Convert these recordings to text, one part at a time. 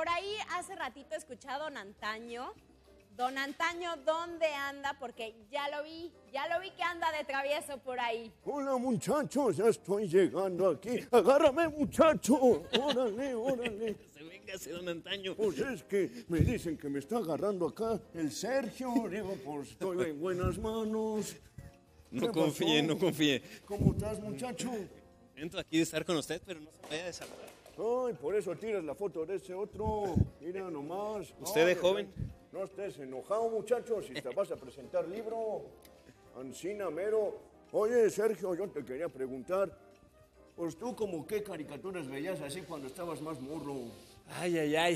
por ahí hace ratito escuché a Don Antaño. Don Antaño, ¿dónde anda? Porque ya lo vi que anda de travieso por ahí. Hola muchachos, ya estoy llegando aquí. Agárrame muchacho, órale, órale. Véngase, Don Antaño. Pues es que me dicen que me está agarrando acá el Sergio. Digo, pues estoy en buenas manos. No confíe, no confíe. ¿Cómo estás muchacho? Entro aquí de estar con usted, pero no se vaya a saludar. Ay, por eso tiras la foto de ese otro. Mira nomás. ¿Usted de joven? No estés enojado, muchacho, si te vas a presentar libro. Ancina mero. Oye, Sergio, yo te quería preguntar, pues tú como qué caricaturas veías así cuando estabas más morro. Ay, ay, ay.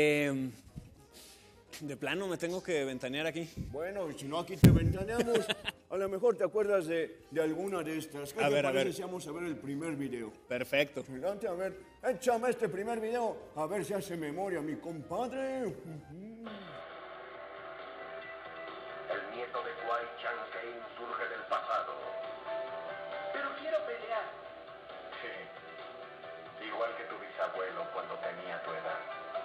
De plano me tengo que ventanear aquí. Bueno, y si no, aquí te ventaneamos. A lo mejor te acuerdas de alguna de estas. ¿Qué te parece si vamos a ver el primer video? Perfecto. Adelante, a ver, échame este primer video, a ver si hace memoria mi compadre. El nieto de Kwai Chang Caine surge del pasado. Pero quiero pelear. Sí, igual que tu bisabuelo cuando tenía tu edad.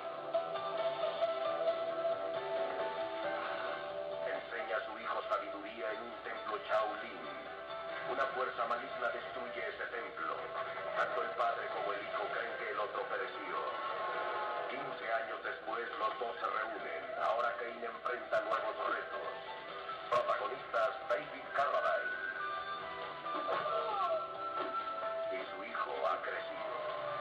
Enseña a su hijo sabiduría en un templo Shaolin. Una fuerza maligna destruye ese templo. Tanto el padre como el hijo creen que el otro pereció. 15 años después los dos se reúnen. Ahora Caine enfrenta nuevos retos. Protagonistas David Carradine. Y su hijo ha crecido.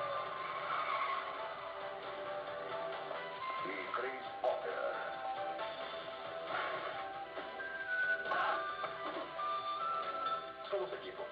Y Chris Potter. Somos equipo.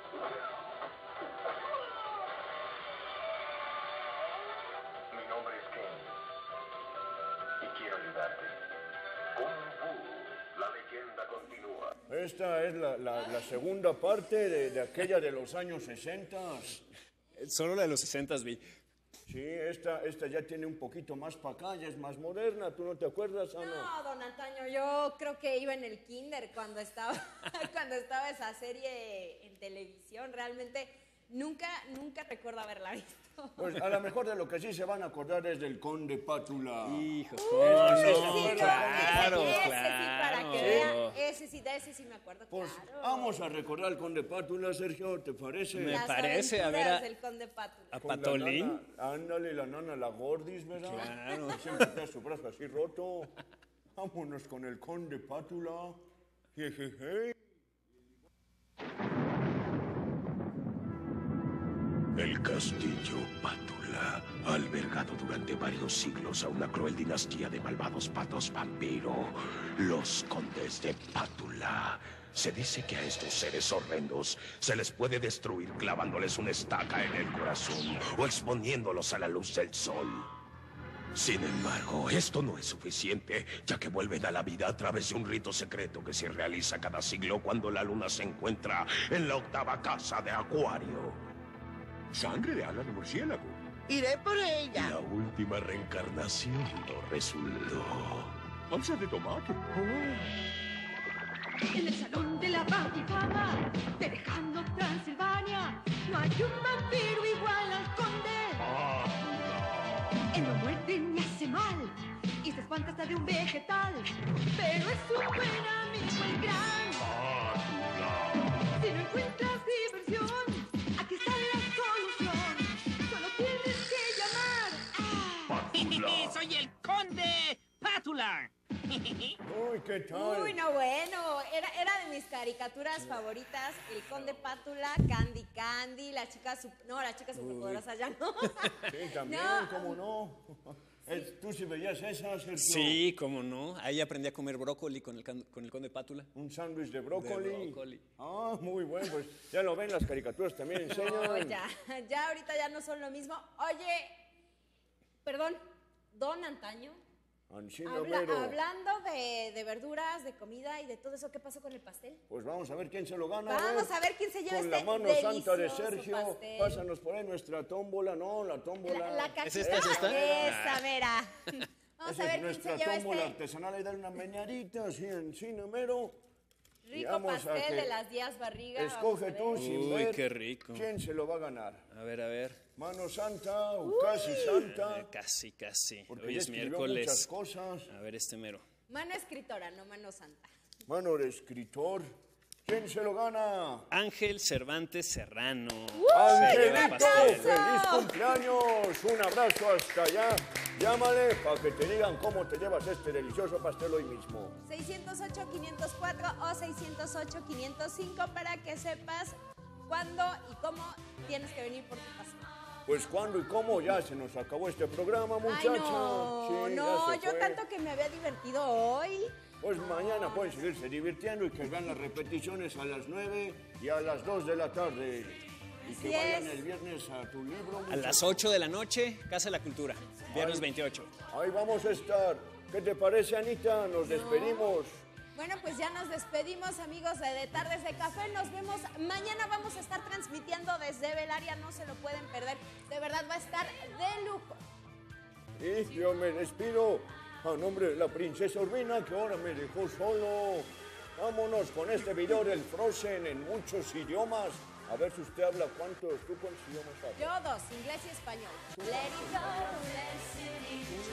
Mi nombre es Kane. Y quiero ayudarte. Kung Fu. La leyenda continúa. Esta es la segunda parte de aquella de los años 60. Solo la de los 60 vi. Sí, esta ya tiene un poquito más para acá, ya es más moderna. ¿Tú no te acuerdas, Ana? No, Don Antaño, yo creo que iba en el kinder cuando estaba esa serie en televisión. Realmente nunca recuerdo haberla visto. Pues a lo mejor de lo que sí se van a acordar es del Conde Pátula. Hijo, Ese no, sí, claro, ese sí, claro. para que vean, de ese sí me acuerdo, Pues claro. vamos a recordar al Conde Pátula, Sergio, ¿te parece? Me Las parece, a ver, aventuras del Conde Pátula. a Con la Patolín. nana, ándale, la nana, la gordis, ¿verdad? Claro. Siempre está su brazo así roto. Vámonos con el Conde Pátula. Jejeje. El castillo Pátula ha albergado durante varios siglos a una cruel dinastía de malvados patos vampiro, los condes de Pátula. Se dice que a estos seres horrendos se les puede destruir clavándoles una estaca en el corazón o exponiéndolos a la luz del sol. Sin embargo, esto no es suficiente, ya que vuelven a la vida a través de un rito secreto que se realiza cada siglo cuando la luna se encuentra en la octava casa de Acuario. Sangre de ala de murciélago. Iré por ella. La última reencarnación no resultó. Salsa de tomate. En el salón de la Vaticana, de Lejano Transilvania, no hay un vampiro igual al conde. Él no muerde ni hace mal, y se espanta hasta de un vegetal, pero es un buen amigo el gran. Si no encuentras diversión, aquí está la solución. Solo tienes que llamar a... ¡Soy el conde Pátula! Uy, ¿qué tal? Uy, no, bueno, era de mis caricaturas favoritas, el Conde Pátula, Candy Candy, la chica superpoderosa ya no. Sí, también, No. ¿cómo no? ¿Tú sí veías esa, Sergio? Sí, cómo no. Ahí aprendí a comer brócoli con el Conde Pátula. Un sándwich de brócoli. De brócoli. Ah, muy bueno, pues ya lo ven, las caricaturas también enseñan. No, ya ahorita ya no son lo mismo. Oye, perdón, Don Antaño, Ancina mero. hablando de verduras, de comida y de todo eso, ¿qué pasó con el pastel? Pues vamos a ver quién se lo gana. Vamos a ver quién se lleva con este la mano santa de delicioso Sergio. pastel. Pásanos por ahí nuestra tómbola, ¿no? La tómbola. La cajita. ¿Es esta? Esa, mira. Vamos Esa a ver es quién nuestra se lleva tómbola este artesanal. Ahí dale una meñadita, así, Ancina mero. Y rico vamos a pastel que de las Díaz Barriga. Escoge Vamos a tú ver. sin Uy, ver qué rico. quién se lo va a ganar. A ver, Mano Santa o casi Santa. Casi. Porque Hoy ya es escribió miércoles. muchas cosas. A ver, este mero. Mano escritora, no mano santa. Mano de escritor. ¿Quién se lo gana? Ángel Cervantes Serrano. ¡Angelito! pastel. ¡Feliz cumpleaños! Un abrazo hasta allá. Llámale para que te digan cómo te llevas este delicioso pastel hoy mismo. 608-504 o 608-505 para que sepas cuándo y cómo tienes que venir por tu pastel. Pues cuándo y cómo ya se nos acabó este programa, muchacha. Ay, no, Sí, no, ya se yo fue. tanto que me había divertido hoy. Pues mañana pueden seguirse divirtiendo y que vean las repeticiones a las 9 y a las 2 de la tarde. Y que Así vayan es. el viernes a tu libro. A muchacha. las 8 de la noche, Casa de la Cultura. Viernes 28. Ahí vamos a estar. ¿Qué te parece, Anita? Nos despedimos. Bueno, pues ya nos despedimos, amigos de Tardes de Café. Nos vemos mañana. Vamos a estar transmitiendo desde Belaria. No se lo pueden perder. De verdad va a estar de lujo. Y yo me despido a nombre de la princesa Urbina, que ahora me dejó solo. Vámonos con este video del Frozen en muchos idiomas. A ver si usted habla cuántos idiomas habla. Yo dos, inglés y español. Let it go, let's it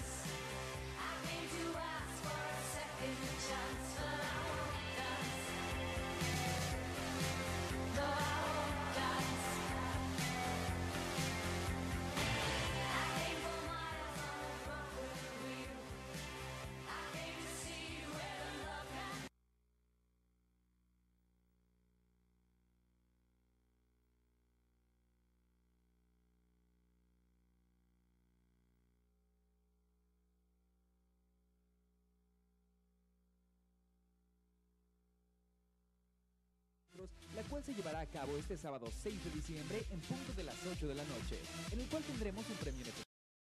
la cual se llevará a cabo este sábado 6 de diciembre en punto de las 8 de la noche, en el cual tendremos un premio en efectivo.